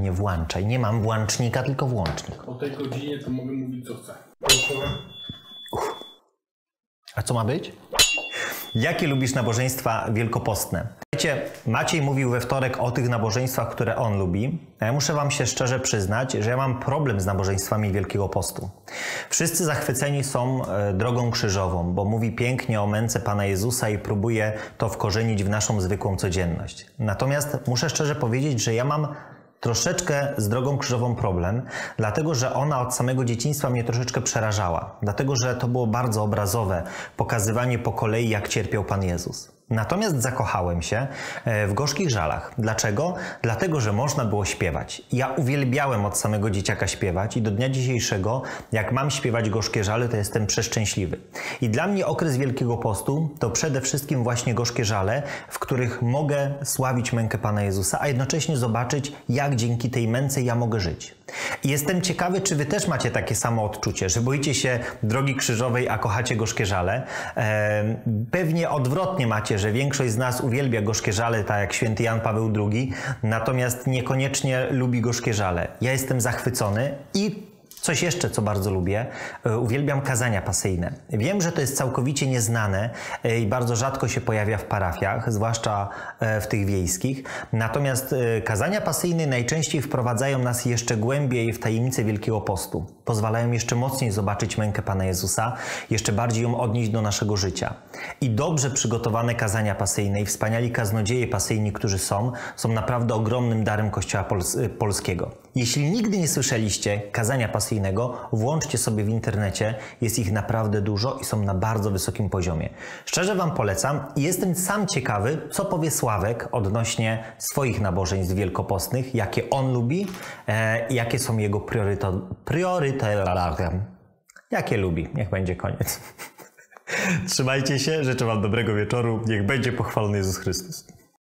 Nie włączaj, nie mam włącznika, tylko włącznik. O tej godzinie to mogę mówić co chcę. A co ma być? Jakie lubisz nabożeństwa wielkopostne? Wiecie, Maciej mówił we wtorek o tych nabożeństwach, które on lubi. A ja muszę wam się szczerze przyznać, że ja mam problem z nabożeństwami Wielkiego Postu. Wszyscy zachwyceni są drogą krzyżową, bo mówi pięknie o męce Pana Jezusa i próbuje to wkorzenić w naszą zwykłą codzienność. Natomiast muszę szczerze powiedzieć, że ja mam troszeczkę z drogą krzyżową problem, dlatego że ona od samego dzieciństwa mnie troszeczkę przerażała. Dlatego że to było bardzo obrazowe pokazywanie po kolei, jak cierpiał Pan Jezus. Natomiast zakochałem się w Gorzkich Żalach. Dlaczego? Dlatego, że można było śpiewać. Ja uwielbiałem od samego dzieciaka śpiewać i do dnia dzisiejszego, jak mam śpiewać Gorzkie Żale, to jestem przeszczęśliwy. I dla mnie okres Wielkiego Postu to przede wszystkim właśnie Gorzkie Żale, w których mogę sławić mękę Pana Jezusa, a jednocześnie zobaczyć, jak dzięki tej męce ja mogę żyć. I jestem ciekawy, czy wy też macie takie samo odczucie, że boicie się drogi krzyżowej, a kochacie Gorzkie Żale. Pewnie odwrotnie macie, że większość z nas uwielbia Gorzkie Żale, tak jak święty Jan Paweł II, natomiast niekoniecznie lubi Gorzkie Żale. Ja jestem zachwycony i coś jeszcze, co bardzo lubię, uwielbiam kazania pasyjne. Wiem, że to jest całkowicie nieznane i bardzo rzadko się pojawia w parafiach, zwłaszcza w tych wiejskich. Natomiast kazania pasyjne najczęściej wprowadzają nas jeszcze głębiej w tajemnicę Wielkiego Postu. Pozwalają jeszcze mocniej zobaczyć mękę Pana Jezusa, jeszcze bardziej ją odnieść do naszego życia. I dobrze przygotowane kazania pasyjne i wspaniali kaznodzieje pasyjni, którzy są naprawdę ogromnym darem Kościoła polskiego. Jeśli nigdy nie słyszeliście kazania pasyjnego, włączcie sobie w internecie, jest ich naprawdę dużo i są na bardzo wysokim poziomie. Szczerze wam polecam i jestem sam ciekawy, co powie Sławek odnośnie swoich nabożeństw wielkopostnych, jakie on lubi, jakie są jego priorytety. Jakie lubi. Niech będzie koniec. Trzymajcie się, życzę wam dobrego wieczoru, niech będzie pochwalony Jezus Chrystus.